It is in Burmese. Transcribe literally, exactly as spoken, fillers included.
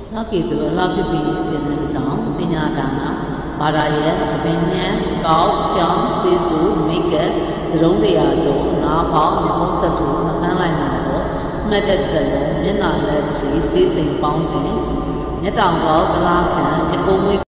ယောဂီသူအလားဖြစ်ပြီးတင်တဲ့ကြောင့်ပညာဒါနဘာသာရဲ့စပင်းညံကောက်ဖြောင်းစေးစုမိကက်စရုံးတရားကျော်နားပေါင်းမြေပုံးဆက်ထူနှခမ်းလိုက်နာတော့မှတ်တဲ့တဲ့လုံးမျက်နှာလက်ချီစေးစိမ်ပေါင်းခြင်းမျက်တောင်ကောက်တလားခံမြခုံးမွေး